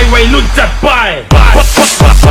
วัยรุ่นจัดไป